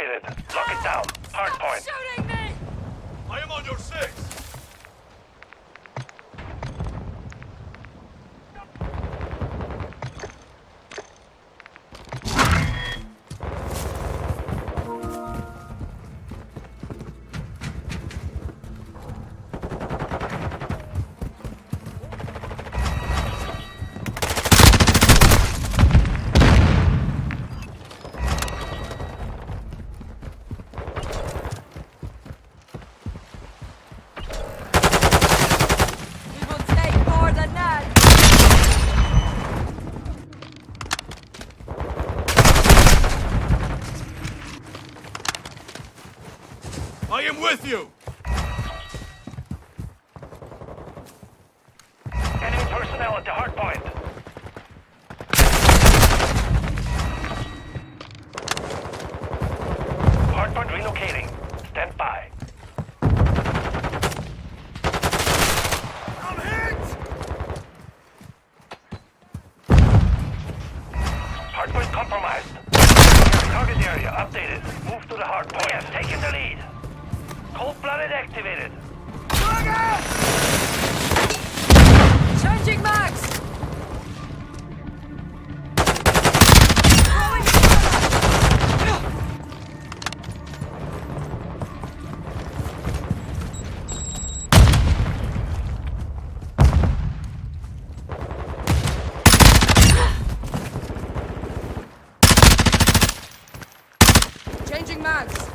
relocated. Lock it down. Hardpoint. Shooting me! I am on your 6. I am with you! Enemy personnel at the hardpoint. Hardpoint relocating. Stand by. I'm hit! Hardpoint compromised. Target area updated. Move to the hardpoint. We have taken the lead. Cold-blooded activated. Changing mags! Changing mags!